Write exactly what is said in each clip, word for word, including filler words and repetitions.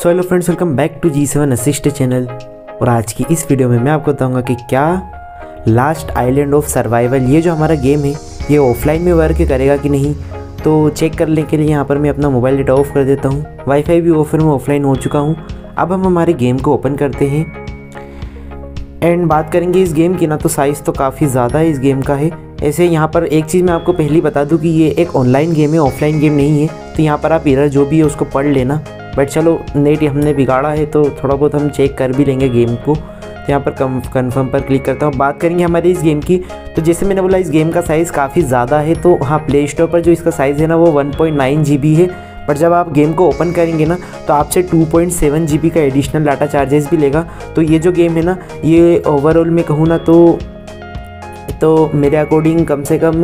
So hello friends, welcome back to G seven assist channel. और आज की इस वीडियो में मैं आपको बताऊंगा कि क्या लास्ट आइलैंड ऑफ सर्वाइवल ये जो हमारा गेम है ये ऑफलाइन में वर्क करेगा कि नहीं। तो चेक करने के लिए यहाँ पर मैं अपना मोबाइल डेटा ऑफ कर देता हूँ। वाईफाई भी ऑफर में ऑफलाइन हो चुका हूँ। अब हम हमारे गेम को ओपन करते हैं एंड बात करेंगे इस गेम की ना। तो साइज़ तो काफ़ी ज़्यादा है इस गेम का है। ऐसे यहाँ पर एक चीज़ मैं आपको पहले बता दूँ कि ये एक ऑनलाइन गेम है, ऑफलाइन गेम नहीं है। तो यहाँ पर आप इधर जो भी है उसको पढ़ लेना। बट चलो नेट हमने बिगाड़ा है तो थोड़ा बहुत हम चेक कर भी लेंगे गेम को। तो यहाँ पर कन्फर्म पर क्लिक करता हूँ। बात करेंगे हमारे इस गेम की। तो जैसे मैंने बोला इस गेम का साइज़ काफ़ी ज़्यादा है। तो हाँ, प्ले स्टोर पर जो इसका साइज़ है ना वो one point nine G B है। बट जब आप गेम को ओपन करेंगे ना तो आपसे two point seven G B का एडिशनल डाटा चार्जेस भी लेगा। तो ये जो गेम है ना ये ओवरऑल में कहूँ ना तो तो मेरे अकॉर्डिंग कम से कम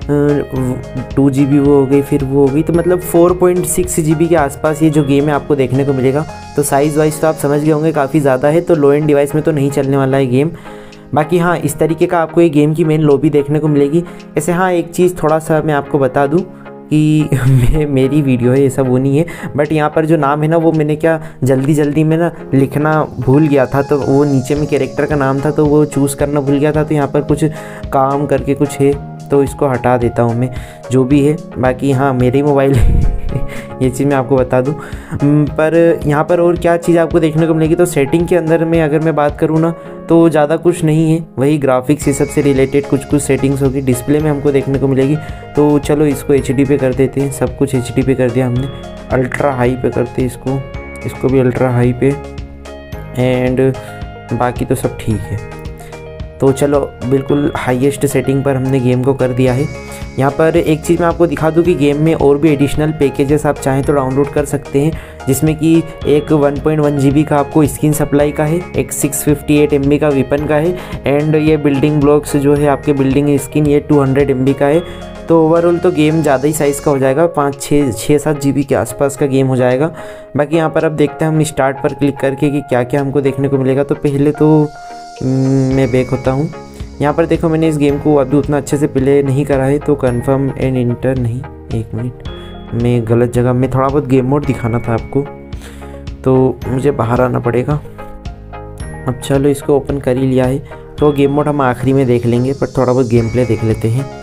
टू जी बी वो हो गई, फिर वो हो गई, तो मतलब four point six G B के आसपास ये जो गेम है आपको देखने को मिलेगा। तो साइज़ वाइज तो आप समझ गए होंगे काफ़ी ज़्यादा है। तो लो एंड डिवाइस में तो नहीं चलने वाला है गेम। बाकी हाँ, इस तरीके का आपको ये गेम की मेन लॉबी देखने को मिलेगी। ऐसे हाँ, एक चीज़ थोड़ा सा मैं आपको बता दूँ कि मेरी वीडियो है, ये सब वो नहीं है। बट यहाँ पर जो नाम है ना वो मैंने क्या जल्दी जल्दी में ना लिखना भूल गया था। तो वो नीचे में कैरेक्टर का नाम था तो वो चूज़ करना भूल गया था। तो यहाँ पर कुछ काम करके कुछ है तो इसको हटा देता हूँ मैं, जो भी है। बाकी हाँ, मेरे ही मोबाइल ये चीज़ मैं आपको बता दूँ। पर यहाँ पर और क्या चीज़ आपको देखने को मिलेगी। तो सेटिंग के अंदर में अगर मैं बात करूँ ना तो ज़्यादा कुछ नहीं है, वही ग्राफिक्स ये सब से रिलेटेड कुछ कुछ सेटिंग्स होगी डिस्प्ले में हमको देखने को मिलेगी। तो चलो इसको एच डी पे कर देते हैं। सब कुछ एच डी पे कर दिया हमने। अल्ट्रा हाई पे करते हैं इसको इसको भी अल्ट्रा हाई पे। एंड बाकी तो सब ठीक है। तो चलो बिल्कुल हाईएस्ट सेटिंग पर हमने गेम को कर दिया है। यहाँ पर एक चीज़ मैं आपको दिखा दूँ कि गेम में और भी एडिशनल पैकेजेस आप चाहें तो डाउनलोड कर सकते हैं, जिसमें कि एक one point one G B का आपको स्किन सप्लाई का है, एक six fifty eight M B का वेपन का है, एंड ये बिल्डिंग ब्लॉक्स जो है आपके बिल्डिंग स्किन ये टू हंड्रेड एम बी का है। तो ओवरऑल तो गेम ज़्यादा ही साइज़ का हो जाएगा, पाँच छः छः सात जी बी के आसपास का गेम हो जाएगा। बाकी यहाँ पर अब देखते हैं हम स्टार्ट पर क्लिक करके कि क्या क्या हमको देखने को मिलेगा। तो पहले तो मैं बैक होता हूँ। यहाँ पर देखो मैंने इस गेम को अभी उतना अच्छे से प्ले नहीं करा है। तो कन्फर्म एंड इंटर नहीं, एक मिनट, मैं गलत जगह में थोड़ा बहुत गेम मोड दिखाना था आपको तो मुझे बाहर आना पड़ेगा। अब चलो इसको ओपन कर ही लिया है तो गेम मोड हम आखिरी में देख लेंगे, पर थोड़ा बहुत गेम प्ले देख लेते हैं।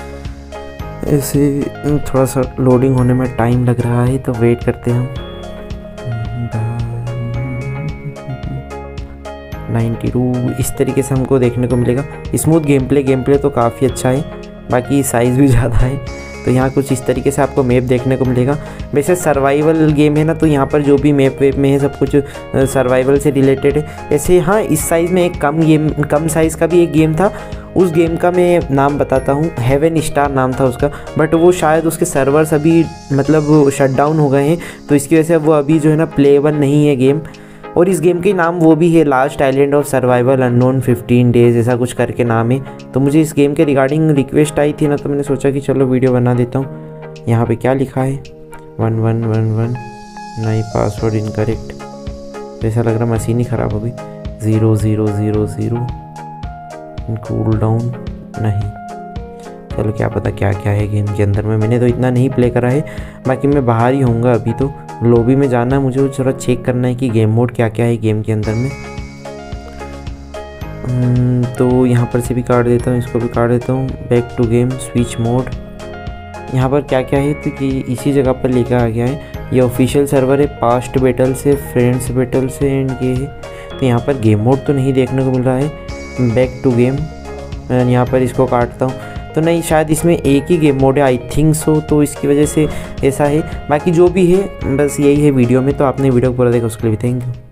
ऐसे थोड़ा सा लोडिंग होने में टाइम लग रहा है तो वेट करते हैं हम। नाइन्टी टू इस तरीके से हमको देखने को मिलेगा। Smooth game play game play तो काफ़ी अच्छा है। बाकी साइज़ भी ज़्यादा है। तो यहाँ कुछ इस तरीके से आपको मैप देखने को मिलेगा। वैसे सर्वाइवल गेम है ना तो यहाँ पर जो भी मैप वेप में है सब कुछ सर्वाइवल से रिलेटेड है। ऐसे हाँ, इस साइज़ में एक कम गेम कम साइज़ का भी एक गेम था। उस गेम का मैं नाम बताता हूँ, हेवन स्टार नाम था उसका। बट वो शायद उसके सर्वर्स अभी मतलब शट डाउन हो गए हैं तो इसकी वजह से वो अभी जो है ना प्लेएबल नहीं है गेम। और इस गेम के नाम वो भी है last island of survival unknown fifteen days, ऐसा कुछ करके नाम है। तो मुझे इस गेम के रिगार्डिंग रिक्वेस्ट आई थी ना तो मैंने सोचा कि चलो वीडियो बना देता हूँ। यहाँ पे क्या लिखा है, वन वन वन वन नहीं, पासवर्ड इनकरेक्ट। ऐसा लग रहा मशीन ही ख़राब हो गई। Zero zero zero zero cool down नहीं। चलो क्या पता क्या क्या है गेम के अंदर में, मैंने तो इतना नहीं प्ले करा है। बाकी मैं बाहर ही होऊंगा अभी। तो लॉबी में जाना है मुझे, थोड़ा चेक करना है कि गेम मोड क्या क्या है गेम के अंदर में। तो यहाँ पर से भी काट देता हूँ, इसको भी काट देता हूँ। Back to game, switch mode. यहाँ पर क्या क्या है तो कि इसी जगह पर लेकर आ गया है। ये ऑफिशियल सर्वर है, पास्ट बैटल से, फ्रेंड्स बैटल से, एंड ये है। तो यहाँ पर गेम मोड तो नहीं देखने को मिल रहा है। बैक टू गेम, यहाँ पर इसको काटता हूँ तो नहीं, शायद इसमें एक ही गेम मोड है, आई थिंक सो। तो इसकी वजह से ऐसा है। बाकी जो भी है बस यही है वीडियो में। तो आपने वीडियो को पूरा देखा उसके लिए भी थैंक यू।